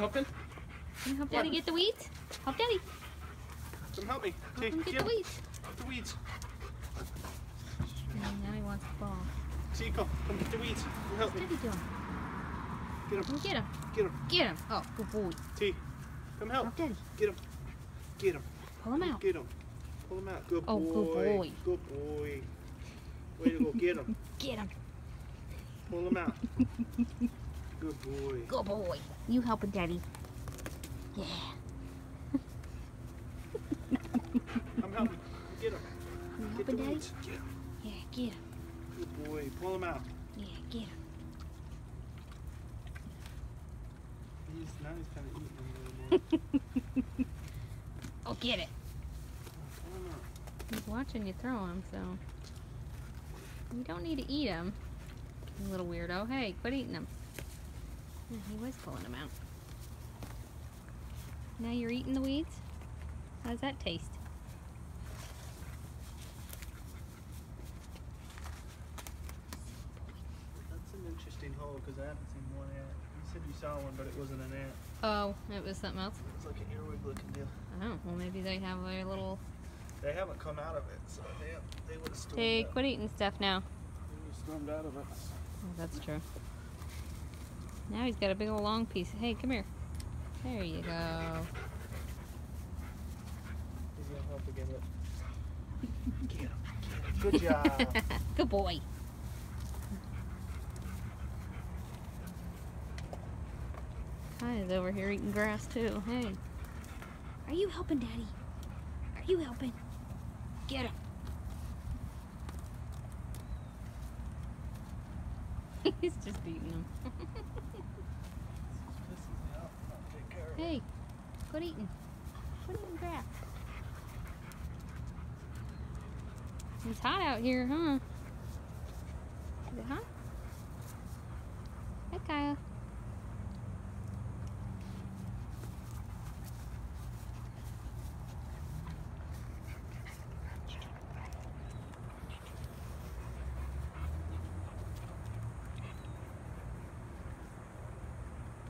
helping? Can you help Daddy get the weeds? Help Daddy. Come help me. Help him get the weeds. Get the weeds. Now he wants the ball. Tico, come get the weeds. Come help me. What's Daddy doing? Get him. Come get him. Get him. Get him. Oh, good boy. T, come help. Help Daddy. Get him. Get him. Pull him out. Get him. Pull him out. Good Oh, boy. good boy. Good boy. Way to go. Get him. Get him. Pull him out. Good boy. Good boy. You helping Daddy. Yeah. I'm helping. Get him. You Get the helping Daddy? weeds. Get him. Yeah, get him. Good boy. Pull him out. Yeah, get him. Now he's kind of eating them a little more. Oh, get it. Pull him out. He's watching you throw him, so you don't need to eat him. You little weirdo. Hey, quit eating him. Yeah, he was pulling him out. Now you're eating the weeds? How does that taste? That's an interesting hole because I haven't seen one ant. You said you saw one, but it wasn't an ant. Oh, it was something else? It's like an earwig looking deal. Oh, well maybe they have a little... They haven't come out of it, so they would have stormed Hey, out. quit eating stuff now. They would have stormed out of it. Oh, that's true. Now he's got a big old long piece. Hey, come here. There you go. He's gonna help again. Look. Get him. Good job. Good boy. Kaya's over here eating grass too. Hey. Are you helping Daddy? Are you helping? Get him. He's just eating them. Hey, quit eating. Quit eating grass. It's hot out here, huh? Is it hot? Hey, Kaya.